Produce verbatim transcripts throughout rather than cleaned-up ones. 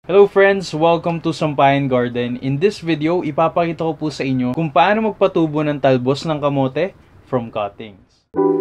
Hello friends! Welcome to Sampayan Garden. In this video, ipapakita ko po sa inyo kung paano magpatubo ng talbos ng kamote from cuttings.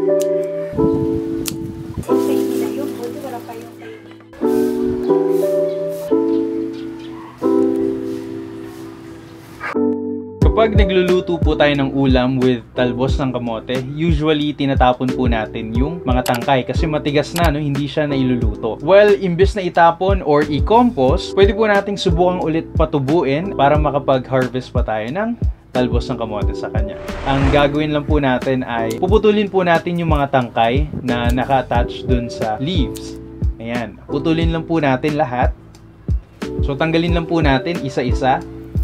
Kapag nagluluto po tayo ng ulam with talbos ng kamote, usually tinatapon po natin yung mga tangkay kasi matigas na, no? Hindi siya nailuluto. Well, imbes na itapon or i-compost, pwede po nating subukang ulit patubuin para makapag-harvest pa tayo ng talbos ng kamote sa kanya. Ang gagawin lang po natin ay puputulin po natin yung mga tangkay na naka-attach dun sa leaves. Ayan, putulin lang po natin lahat. So, tanggalin lang po natin isa-isa.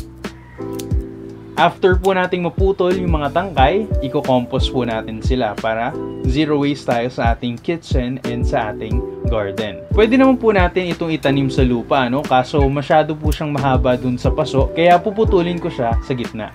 After po nating maputol yung mga tangkay, i-compost po natin sila para zero waste tayo sa ating kitchen and sa ating garden. Pwede naman po natin itong itanim sa lupa, no? Kaso masyado po siyang mahaba dun sa paso, kaya puputulin ko siya sa gitna.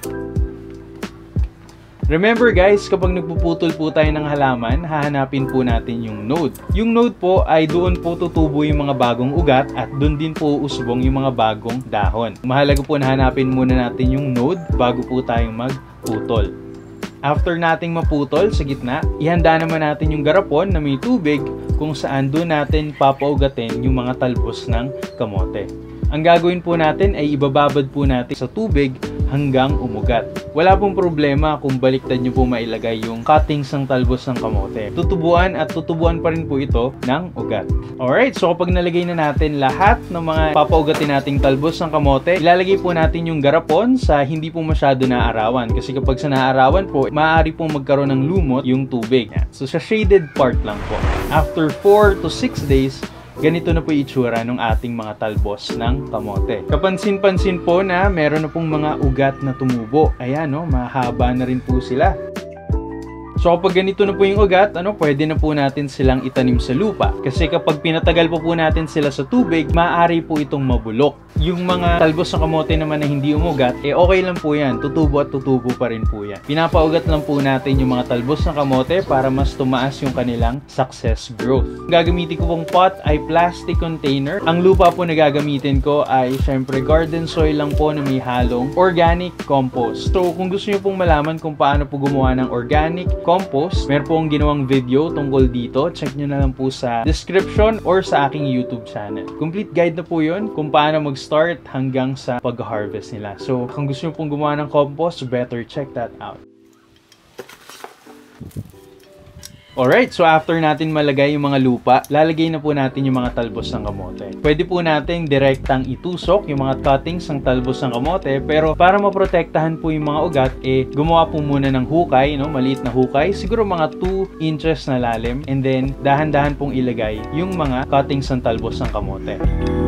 Remember guys, kapag nagpuputol po tayo ng halaman, hahanapin po natin yung node. Yung node po ay doon po tutubo yung mga bagong ugat at doon din po usbong yung mga bagong dahon. Mahalaga po na hanapin muna natin yung node bago po tayong magputol. After nating maputol sa gitna, ihanda naman natin yung garapon na may tubig kung saan doon natin papaugatin yung mga talbos ng kamote. Ang gagawin po natin ay ibababad po natin sa tubig hanggang umugat. Wala pong problema kung baliktad nyo po mailagay yung cuttings ng talbos ng kamote. Tutubuan at tutubuan pa rin po ito ng ugat. Alright, so kapag nalagay na natin lahat ng mga papaugatin nating talbos ng kamote, ilalagay po natin yung garapon sa hindi po masyado naarawan. Kasi kapag sa naarawan po, maaari pong magkaroon ng lumot yung tubig. So sa shaded part lang po. After four to six days, ganito na po yung itsura ng ating mga talbos ng kamote. Kapansin-pansin po na meron na pong mga ugat na tumubo. Ayan, no? Mahaba na rin po sila. So kapag ganito na po yung ugat, ano, pwede na po natin silang itanim sa lupa. Kasi kapag pinatagal po po natin sila sa tubig, maaari po itong mabulok. Yung mga talbos ng kamote naman na hindi umugat, eh okay lang po yan. Tutubo at tutubo pa rin po yan. Pinapaugat lang po natin yung mga talbos ng kamote para mas tumaas yung kanilang success growth. Ang gagamitin ko pong pot ay plastic container. Ang lupa po na gagamitin ko ay syempre garden soil lang po na may halong organic compost. So kung gusto nyo pong malaman kung paano po gumawa ng organic compost, meron po akong ginawang video tungkol dito. Check nyo na lang po sa description or sa aking YouTube channel. Complete guide na po yun kung paano mag-start hanggang sa pag-harvest nila. So, kung gusto nyo pong gumawa ng compost, better check that out. Alright, so after natin malagay yung mga lupa, lalagay na po natin yung mga talbos ng kamote. Pwede po natin direktang itusok yung mga cuttings ng talbos ng kamote, pero para maprotektahan po yung mga ugat, eh, gumawa po muna ng hukay, no? Maliit na hukay, siguro mga two inches na lalim, and then dahan-dahan pong ilagay yung mga cuttings ng talbos ng kamote.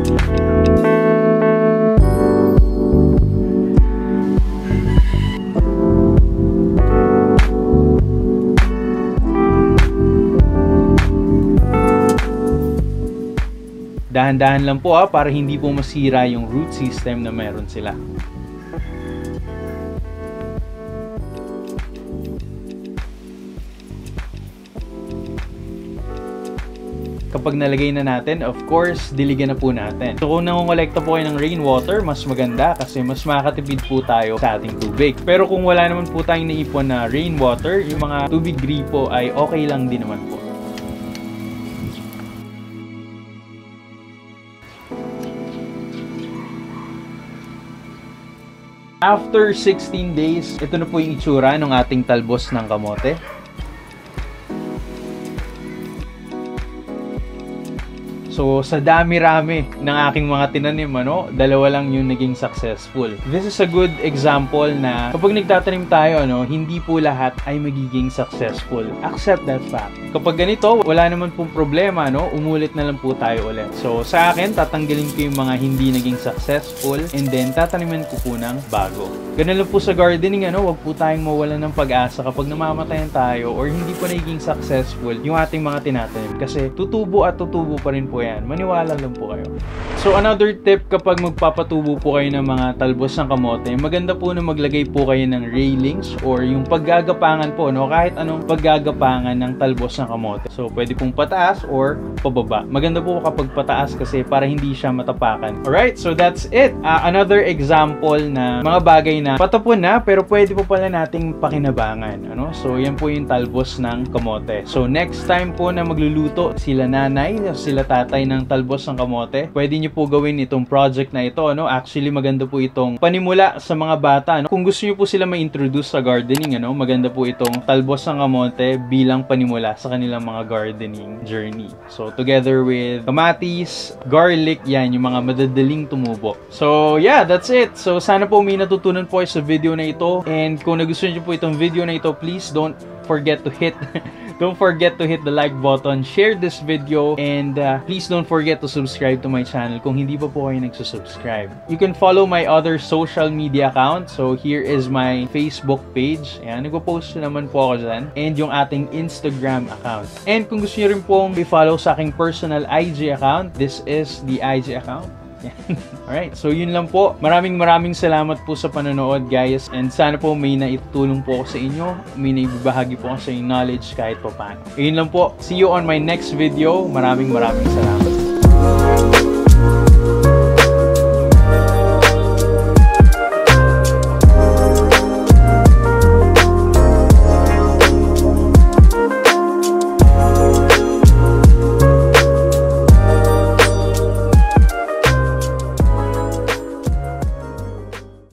Dahan-dahan lang po ha, para hindi po masira yung root system na meron sila. Kapag nalagay na natin, of course, diligan na po natin. So kung nangongolekta po kayo ng rainwater, mas maganda kasi mas makakatipid po tayo sa ating tubig. Pero kung wala naman po tayong naipon na rainwater, yung mga tubig gripo ay okay lang din naman po. After sixteen days, ito na po yung itsura ng ating talbos ng kamote. So, sa dami-rami ng aking mga tinanim, ano, dalawa lang yung naging successful. This is a good example na kapag nagtatanim tayo, ano, hindi po lahat ay magiging successful. Accept that fact. Kapag ganito, wala naman pong problema, no, umulit na lang po tayo ulit. So, sa akin, tatanggalin ko yung mga hindi naging successful and then tataniman ko po ng bago. Ganun lang po sa gardening, ano, wag po tayong mawalan ng pag-asa kapag namamatayan tayo or hindi pa nagiging successful yung ating mga tinatanim. Kasi tutubo at tutubo pa rin po yan. Maniwala lang po kayo. So another tip kapag magpapatubo po kayo ng mga talbos ng kamote, maganda po na maglagay po kayo ng railings or yung paggagapangan po, no? Kahit anong paggagapangan ng talbos ng kamote. So pwede pong pataas or pababa. Maganda po kapag pataas kasi para hindi siya matapakan. Alright, so that's it. Uh, another example na mga bagay na patapon na pero pwede po pala nating pakinabangan, ano? So yan po yung talbos ng kamote. So next time po na magluluto sila nanay, sila tatay ng talbos ng kamote, pwede niyo po gawin itong project na ito, ano? Actually maganda po itong panimula sa mga bata, ano? Kung gusto niyo po sila ma-introduce sa gardening, ano? Maganda po itong talbos ng kamote bilang panimula sa kanilang mga gardening journey. So together with kamatis, garlic, yan yung mga madadaling tumubo. So yeah, that's it. So sana po may natutunan po sa video na ito, and kung nagustuhan niyo po itong video na ito, please don't forget to hit don't forget to hit the like button, share this video, and uh, please don't forget to subscribe to my channel kung hindi pa po kayo nagsusubscribe. You can follow my other social media account. So here is my Facebook page, ayan, nagpo-post naman po ako dyan, and yung ating Instagram account. And kung gusto niyo rin pong i-follow sa aking personal I G account, this is the I G account. Alright, so yun lang po. Maraming maraming salamat po sa panonood, guys. And sana po may naitulong po ako sa inyo. May naibibahagi po ako sa inyong knowledge kahit pa paano. Ayun lang po. See you on my next video. Maraming maraming salamat.